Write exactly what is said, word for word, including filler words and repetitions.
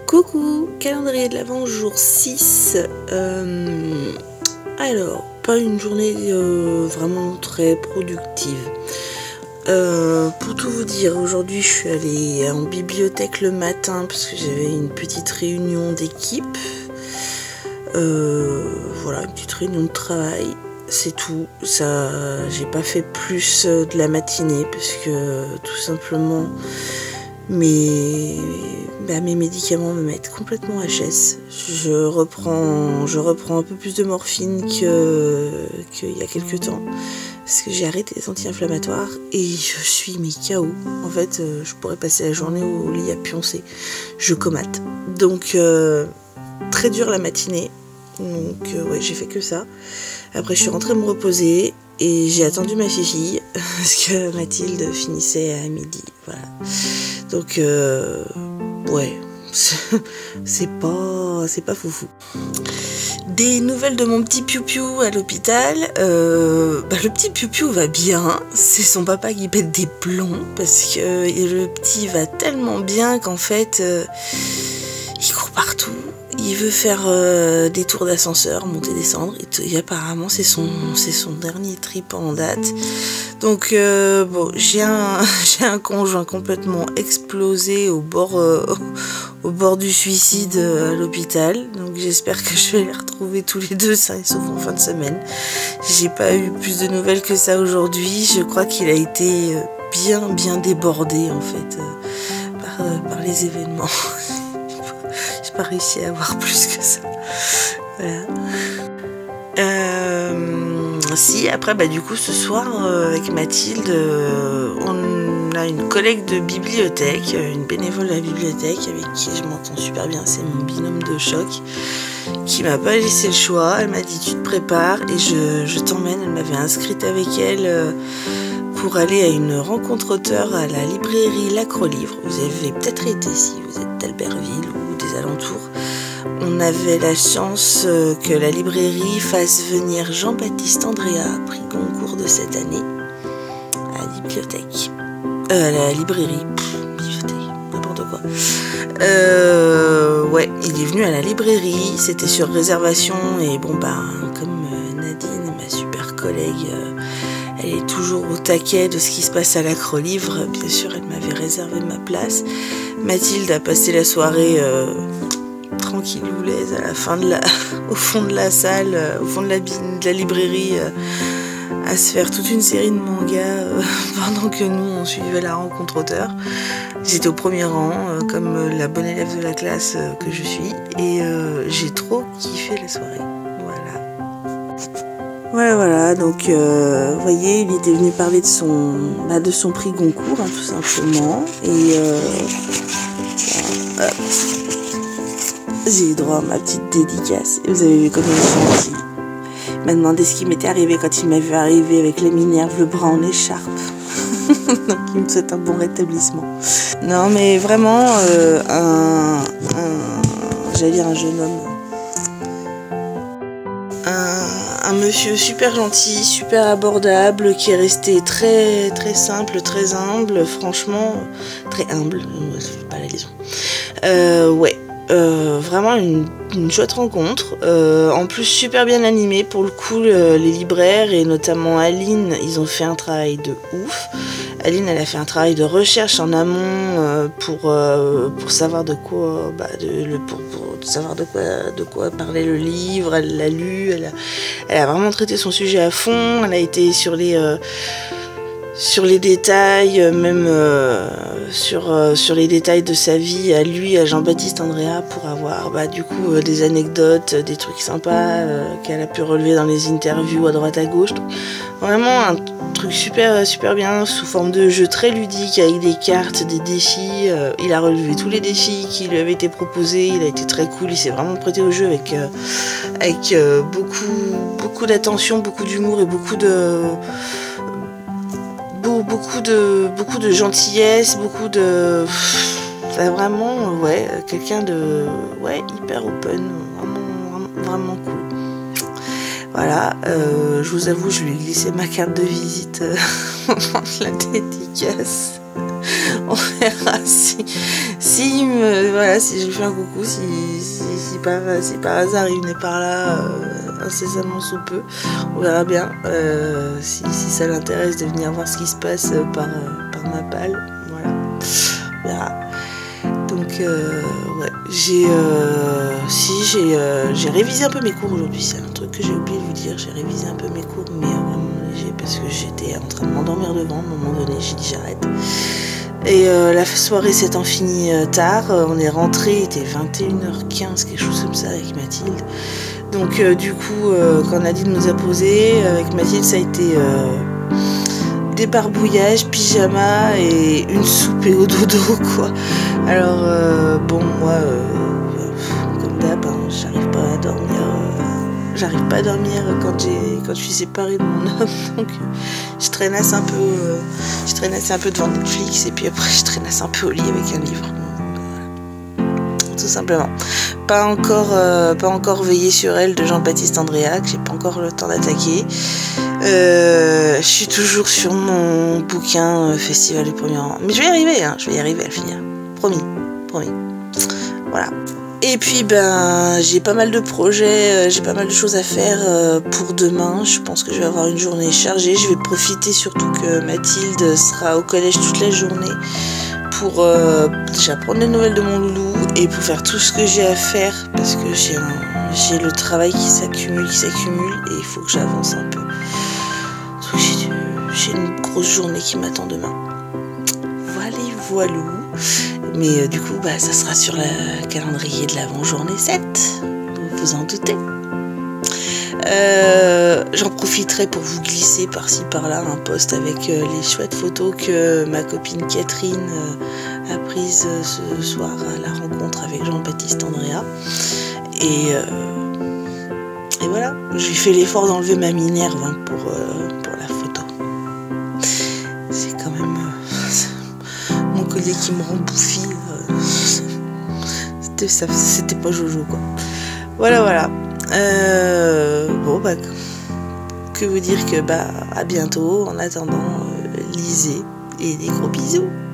Coucou, calendrier de l'Avent jour six. Euh, alors, pas une journée euh, vraiment très productive. Euh, pour tout vous dire, aujourd'hui je suis allée en bibliothèque le matin parce que j'avais une petite réunion d'équipe. Euh, voilà, une petite réunion de travail. C'est tout. Ça, j'ai pas fait plus de la matinée parce que tout simplement mes, bah, mes médicaments me mettent complètement H S. Je reprends, je reprends un peu plus de morphine que qu'il y a quelques temps parce que j'ai arrêté les anti-inflammatoires et je suis mais K O. En fait, je pourrais passer la journée au lit à pioncer. Je comate. Donc euh, très dur la matinée. Donc euh, ouais, j'ai fait que ça. Après je suis rentrée me reposer et j'ai attendu ma fille parce que Mathilde finissait à midi. Voilà. Donc euh, ouais, c'est pas c'est pas foufou. Des nouvelles de mon petit piou-piou à l'hôpital. Euh, bah, le petit piou-piou va bien. C'est son papa qui pète des plombs parce que le petit va tellement bien qu'en fait euh, il court partout. Il veut faire euh, des tours d'ascenseur, monter, descendre, et, et apparemment c'est son, c'est son dernier trip en date. Donc euh, bon, j'ai un, j'ai un conjoint complètement explosé au bord, euh, au bord du suicide à l'hôpital. Donc j'espère que je vais les retrouver tous les deux, ça sauf en fin de semaine. J'ai pas eu plus de nouvelles que ça aujourd'hui. Je crois qu'il a été bien, bien débordé en fait euh, par, euh, par les événements. J'ai pas réussi à avoir plus que ça. Voilà. Euh, si, après, bah, du coup, ce soir, euh, avec Mathilde, euh, on a une collègue de bibliothèque, une bénévole de la bibliothèque, avec qui je m'entends super bien. C'est mon binôme de choc, qui m'a pas laissé le choix. Elle m'a dit, tu te prépares et je, je t'emmène. Elle m'avait inscrite avec elle euh, pour aller à une rencontre auteur à la librairie L'Acrolivre. Vous avez peut-être été si vous êtes d'Albertville ou des alentours. On avait la chance que la librairie fasse venir Jean-Baptiste Andréa, prix Goncourt de cette année, à la bibliothèque. Euh, à la librairie. Pff, bibliothèque, n'importe quoi. Euh, ouais, il est venu à la librairie, c'était sur réservation, et bon, bah, comme Nadine, ma super collègue, elle est toujours au taquet de ce qui se passe à l'Acrolivre. Bien sûr, elle m'avait réservé ma place. Mathilde a passé la soirée euh, tranquille ou laise à la fin de la, au fond de la salle, euh, au fond de la, de la librairie, euh, à se faire toute une série de mangas euh, pendant que nous on suivait la rencontre auteur. J'étais au premier rang, euh, comme la bonne élève de la classe euh, que je suis, et euh, j'ai trop kiffé la soirée. Voilà. Voilà, voilà, donc euh, vous voyez, il était venu parler de son, bah, de son prix Goncourt, hein, tout simplement. Et euh, voilà, j'ai eu droit à ma petite dédicace. Et vous avez vu comme il est gentil. Il m'a demandé ce qui m'était arrivé quand il m'a vu arriver avec les Minerves, le bras en écharpe. Donc il me souhaite un bon rétablissement. Non, mais vraiment, euh, un, un j'allais dire un jeune homme. Un, un monsieur super gentil, super abordable, qui est resté très très simple, très humble, franchement, très humble, c'est pas la liaison. Euh, ouais, euh, vraiment une, une chouette rencontre, euh, en plus super bien animée, pour le coup, le, les libraires, et notamment Aline, ils ont fait un travail de ouf. Aline, elle a fait un travail de recherche en amont euh, pour, euh, pour savoir de quoi, bah, de, le, pour, pour savoir de quoi, de quoi parlait le livre. Elle l'a lu, elle a, elle a vraiment traité son sujet à fond. Elle a été sur les, euh, sur les détails, même euh, sur, euh, sur les détails de sa vie à lui, à Jean-Baptiste Andréa, pour avoir bah, du coup euh, des anecdotes, des trucs sympas euh, qu'elle a pu relever dans les interviews à droite à gauche. Donc, vraiment un truc super super bien, sous forme de jeu très ludique, avec des cartes, des défis. Euh, il a relevé tous les défis qui lui avaient été proposés, il a été très cool, il s'est vraiment prêté au jeu avec, euh, avec euh, beaucoup, beaucoup d'attention, beaucoup d'humour et beaucoup de... beaucoup de beaucoup de gentillesse, beaucoup de... Enfin, vraiment, ouais, quelqu'un de... ouais, hyper open, vraiment, vraiment, vraiment cool. Voilà, euh, je vous avoue, je lui ai glissé ma carte de visite euh, au moment de la dédicace. On verra si, si, me, voilà, si je lui fais un coucou, si, si, si, par, si par hasard il venait par là euh, incessamment sous peu. On verra bien euh, si, si ça l'intéresse de venir voir ce qui se passe par, par ma palle. Voilà, on verra. Donc, euh, ouais, j'ai euh, si, j'ai euh, révisé un peu mes cours aujourd'hui. C'est un truc que j'ai oublié de vous dire. J'ai révisé un peu mes cours, mais euh, vraiment léger parce que j'étais en train de m'endormir devant. À un moment donné, j'ai dit j'arrête. Et euh, la soirée s'étant finie euh, tard, euh, on est rentré, il était vingt et une heures quinze, quelque chose comme ça avec Mathilde. Donc euh, du coup, euh, quand Nadine nous a posé, avec Mathilde, ça a été euh, des barbouillages, pyjama et une soupe et au dodo, quoi. Alors, euh, bon, moi, euh, comme d'hab, hein, j'arrive pas à dormir. Euh, J'arrive pas à dormir quand, quand je suis séparée de mon homme, donc je traînasse un peu, euh, je traînasse un peu devant Netflix et puis après je traînasse un peu au lit avec un livre. Voilà. Tout simplement. Pas encore, euh, pas encore veillé sur elle de Jean-Baptiste Andréa, que j'ai pas encore le temps d'attaquer. Euh, je suis toujours sur mon bouquin euh, Festival du premier rang. Mais je vais y arriver, hein, je vais y arriver à le finir. Promis, promis. Voilà. Et puis ben j'ai pas mal de projets, euh, j'ai pas mal de choses à faire euh, pour demain. Je pense que je vais avoir une journée chargée. Je vais profiter surtout que Mathilde sera au collège toute la journée pour euh, déjà prendre des nouvelles de mon loulou et pour faire tout ce que j'ai à faire parce que j'ai j'ai le travail qui s'accumule, qui s'accumule et il faut que j'avance un peu. J'ai une grosse journée qui m'attend demain. Voilà, voilou. Mais euh, du coup, bah, ça sera sur le calendrier de l'avant-journée sept, vous vous en doutez. Euh, J'en profiterai pour vous glisser par-ci par-là un post avec euh, les chouettes photos que ma copine Catherine euh, a prises euh, ce soir à la rencontre avec Jean-Baptiste Andréa. Et, euh, et voilà, j'ai fait l'effort d'enlever ma Minerve hein, pour, euh, pour la photo. C'est quand même euh, mon collier qui me rend bouffi. C'était pas Jojo quoi. Voilà voilà. Euh, bon bah que vous dire que bah à bientôt. En attendant, euh, lisez et des gros bisous.